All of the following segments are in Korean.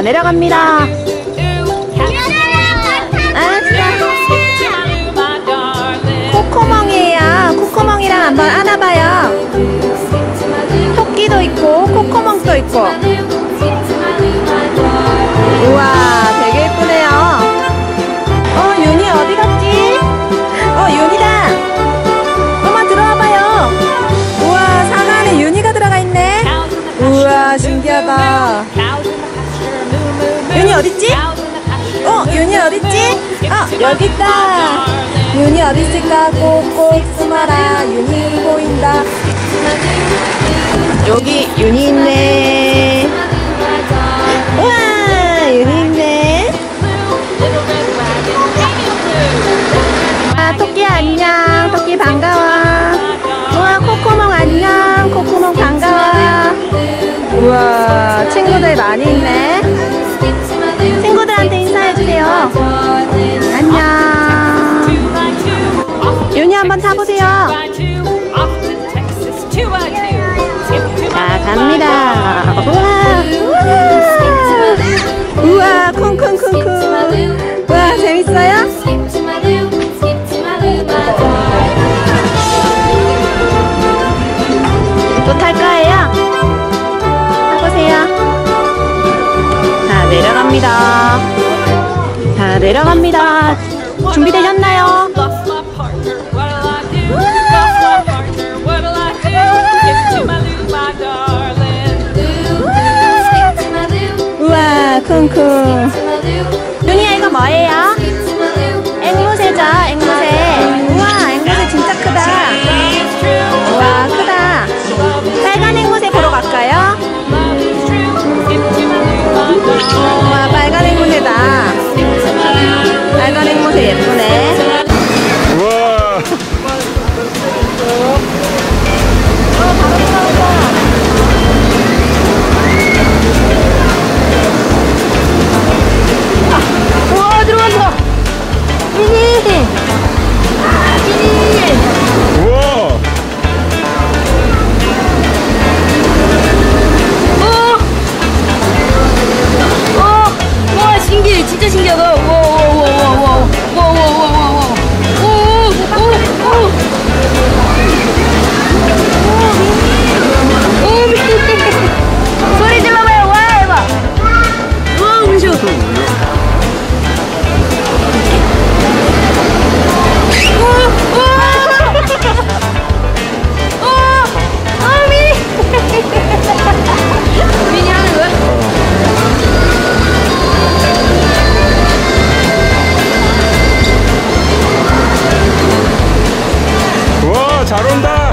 내려갑니다. 코코몽이에요. 코코몽이랑 한번 안아봐요. 토끼도 있고 코코몽도 있고. 우와, 되게 예쁘네요. 윤이 어디 갔지? 윤이다. 엄마 들어와봐요. 우와, 상 안에 윤이가 들어가 있네. 우와, 신기하다. 윤이 어딨지? 윤이 어딨지? 여기 있다. 윤이 어디 있을까? 꼭꼭 숨어라. 윤이 보인다. 여기 윤이 있네. 우와, 윤이 있네. 토끼 안녕. 토끼 반가워. 우와, 코코몽 안녕. 코코몽 반가워. 우와, 친구들 많이 있네. 친구들한테 인사해주세요. 안녕. 윤이 한번 타보세요. 자, 갑니다. 우와, 쿵쿵쿵쿵. 우와, 재밌어요? 또 탈 거예요? 타보세요. 자, 내려갑니다. 자, 내려갑니다. 준비되셨나요? 우와, 쿵쿵. 윤이야, 이거 뭐예요? 앵무새죠, 앵무새. 우와, 앵무새 진짜 크다. 우와, 크다. 빨간 앵무새 보러 갈까요? 우와, 빨간 앵무새다. 빨간 앵무새 예쁘네. 우와. 우와, 들어간다. 미니. 미니. 우와. 와, 신기해. 진짜 신기하다. 우와. 소리 질러봐요. 와, 해봐. 우와, 무서워. 미니 하는 거야? 우와, 잘 온다.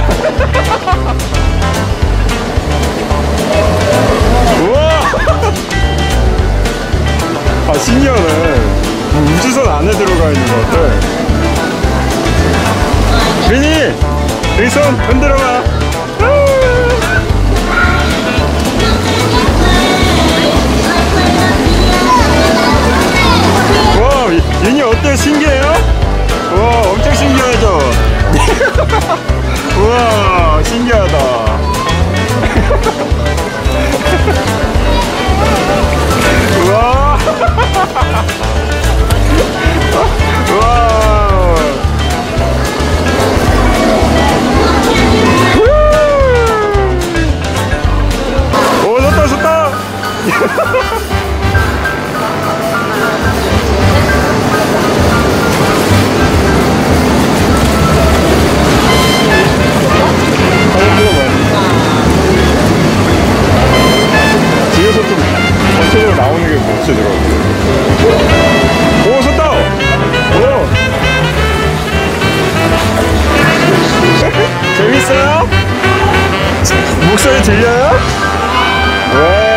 우와. 아, 신기하네. 우주선 안에 들어가 있는 것 같아. 미니, 여기 손 흔들어봐. 와, 미니 어때요? 신기해요? 와, 엄청 신기하죠? 우와, 신기하다. 우와. 우와. 오, 좋다. 뒤에서 좀 전체적으로 나오는 게 멋지더라고요. 오, 섰다! 오! 재밌어요? 목소리 들려요? 와.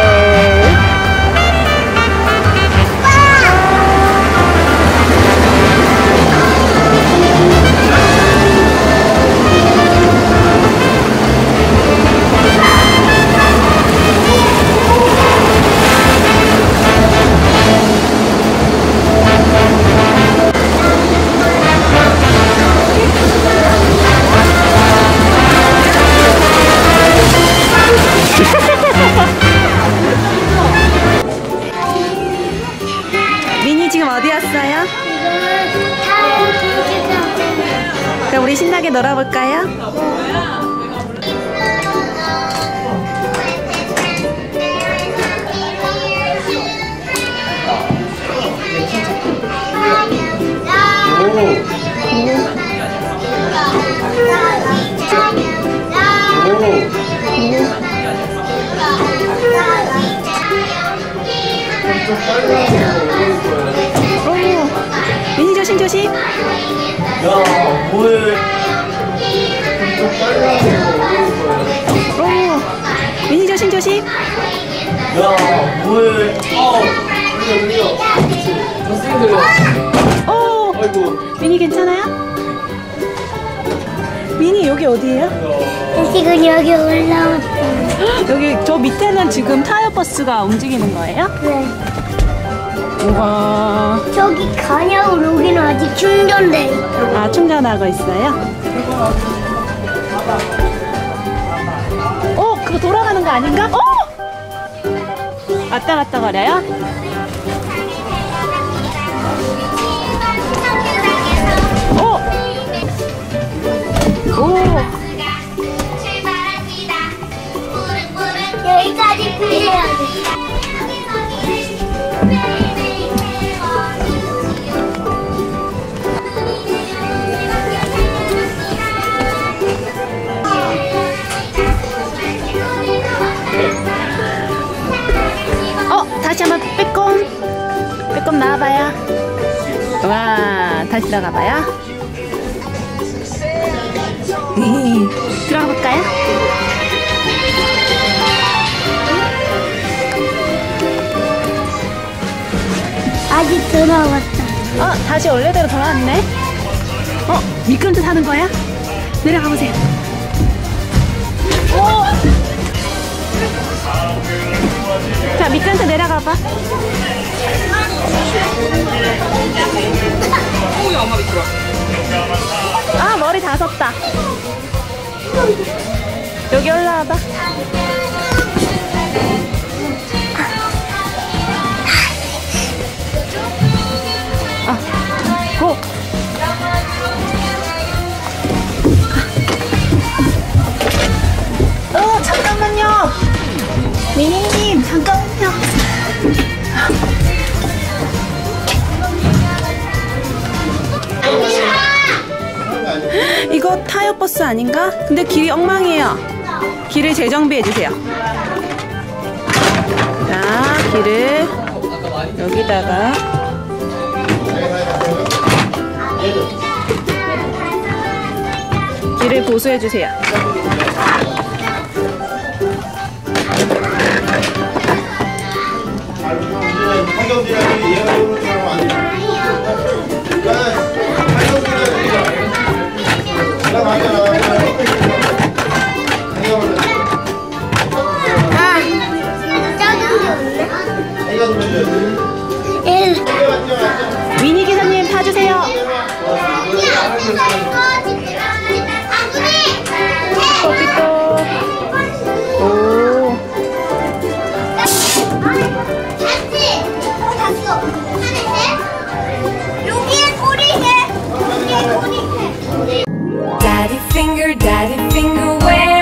놀아볼까요? 미니 조심 조심. 야, 뭐해? 미니 조심 조심. 야, 뭐해? 들려. 선생님 들려. 오, 아이고. 미니 괜찮아요? 미니 여기 어디예요? 지금 여기 올라왔다. 여기 저 밑에는 지금 타이어 버스가 움직이는 거예요? 네. 우와. 저기 가냐고 여기는 아직 충전돼 있어. 아, 충전하고 있어요? 그거 돌아가는 거 아닌가? 왔다 갔다 거려요? 여기까지 피해야 돼. 다시 한번 빼꼼 나와봐요. 와, 다시 나가봐요. 들어가 볼까요? 아직 돌아왔다. 다시 원래대로 돌아왔네. 미끄럼틀 타는 거야? 내려가 보세요. 자, 미끄럼틀 내려가 봐. 아, 머리 다 섰다. 여기 올라와 봐. 고! 잠깐만요. 미니님, 잠깐만요. 이거 타이어 버스 아닌가? 근데 길이 엉망이에요. 길을 재정비해주세요. 자, 길을 여기다가 길을 보수해주세요. 미니 기사님 타주세요. 오. Daddy finger, where